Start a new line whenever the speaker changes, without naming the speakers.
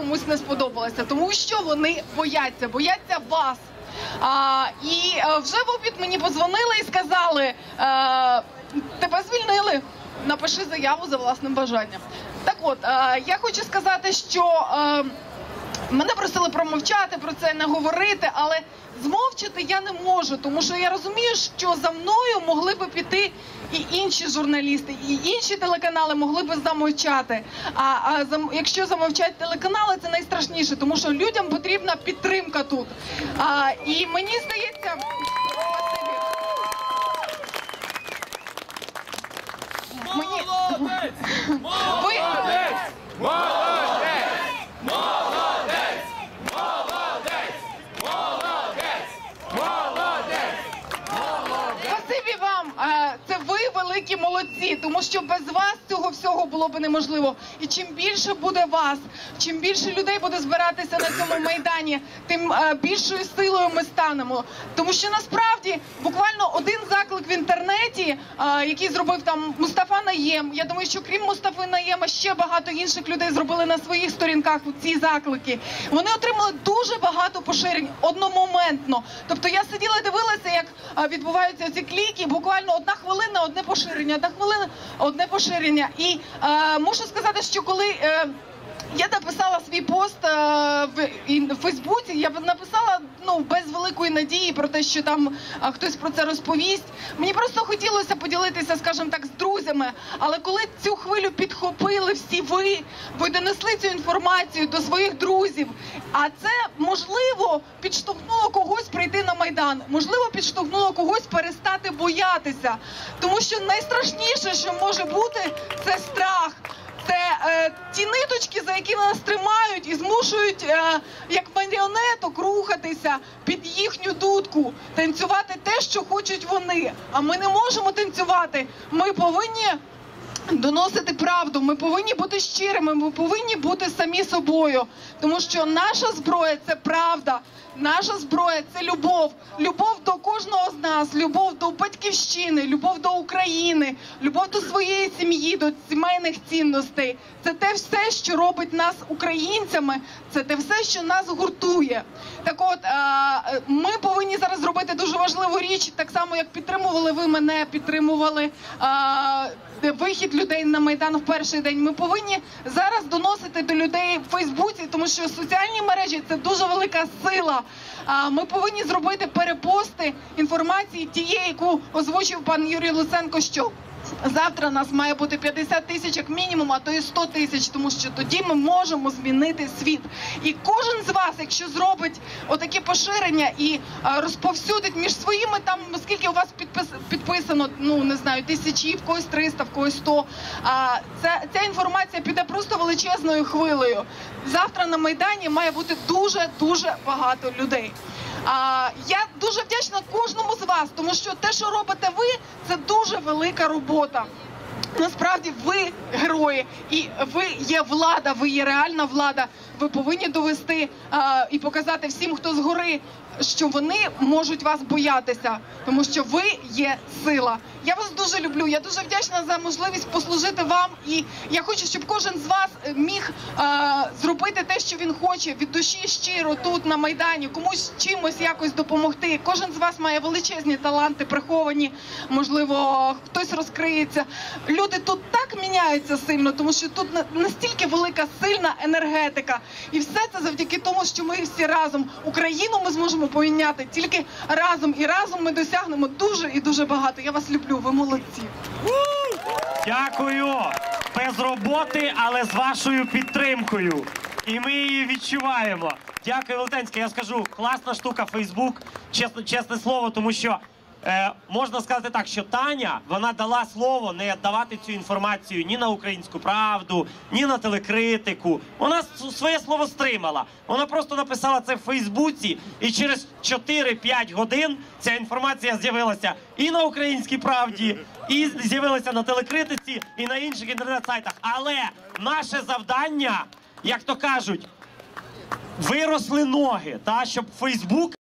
комусь не сподобалося, тому що вони бояться вас. І вже в обід мені подзвонили і сказали, тебе звільнили, напиши заяву за власним бажанням. Так от, я хочу сказати, що мене просили промовчати, про це не говорити, але змовчати я не можу, тому що я розумію, що за мною могли би піти і інші журналісти, і інші телеканали могли би замовчати. Якщо замовчать телеканали, це найстрашніше, тому що людям потрібна підтримка тут. І мені здається...
Молодець! Молодець! Молодець! Молодець! Молодець! Молодець! Молодець!
Спасибі вам! Це ви великі молодці, тому що без вас цього всього було б неможливо. І чим більше буде вас, чим більше людей буде збиратися на цьому Майдані, тим більшою силою ми станемо. Тому що насправді буквально один заклик в інтернеті, який зробив там Мустафа Наєм, я думаю, що крім Мустафи Наєма ще багато інших людей зробили на своїх сторінках ці заклики. Вони отримали дуже багато поширень одномоментно. Тобто я сиділа і дивилася, як відбуваються ці кліки, буквально одна хвилина, одне поширення, одна хвилина, одне поширення. І мушу сказати, що коли я написала свій пост в Фейсбуці, я написала без великої надії про те, що там хтось про це розповість. Мені просто хотілося поділитися, скажімо так, з друзями. Але коли цю хвилю підхопили всі ви донесли цю інформацію до своїх друзів, а це, можливо, підштовхнуло когось прийти на Майдан, можливо, підштовхнуло когось перестати боятися. Тому що найстрашніше, що може бути, це страх. Це ті ниточки, за які нас тримають і змушують, як маріонеток, рухатися під їхню дудку, танцювати те, що хочуть вони. А ми не можемо танцювати. Ми повинні доносити правду, ми повинні бути щирими, ми повинні бути самі собою. Тому що наша зброя – це правда. Наша зброя – це любов. Любов до кожного з нас, любов до батьківщини, любов до України, любов до своєї сім'ї, до сімейних цінностей. Це те все, що робить нас українцями, це те все, що нас гуртує. Так от, ми повинні зараз зробити дуже важливу річ, так само, як підтримували ви мене, підтримували вихід людей на Майдан в перший день. Ми повинні зараз доносити до людей в Фейсбуці, тому що соціальні мережі – це дуже велика сила. Ми повинні зробити перепости інформації тієї, яку озвучив пан Юрій Луценко, що завтра нас має бути 50 тисяч як мінімум, а то і 100 тисяч, тому що тоді ми можемо змінити світ. І кожен з вас, якщо зробить отакі поширення і розповсюдить між своїми, там, скільки у вас підписано, не знаю, тисячі, в когось 300, в когось 100, ця інформація піде просто величезною хвилею. Завтра на Майдані має бути дуже-дуже багато людей. Я дуже вдячна кожному з вас, тому що те, що робите ви, це дуже велика робота. Насправді ви герої, і ви є влада, ви є реальна влада. Ви повинні довести і показати всім, хто згори, що вони можуть вас боятися, тому що ви є сила. Я вас дуже люблю, я дуже вдячна за можливість послужити вам, і я хочу, щоб кожен з вас міг зробити те, що він хоче, від душі щиро тут, на Майдані, комусь чимось якось допомогти. Кожен з вас має величезні таланти, приховані, можливо, хтось розкриється. Люди тут так міняються сильно, тому що тут настільки велика, сильна енергетика. І все це завдяки тому, що ми всі разом. Україну ми зможемо поміняти тільки разом. І разом ми досягнемо дуже і дуже багато. Я вас люблю, ви молодці.
Дякую. Без роботи, але з вашою підтримкою. І ми її відчуваємо. Дякую, Велетенська. Я скажу, класна штука Фейсбук, чесне слово, тому що можна сказати так, що Таня, вона дала слово не давати цю інформацію ні на Українську правду, ні на телекритику. Вона своє слово стримала. Вона просто написала це в Фейсбуці, і через 4-5 годин ця інформація з'явилася і на Українській правді, і з'явилася на телекритиці, і на інших інтернет-сайтах. Але наше завдання, як то кажуть, виросли ноги, щоб Фейсбук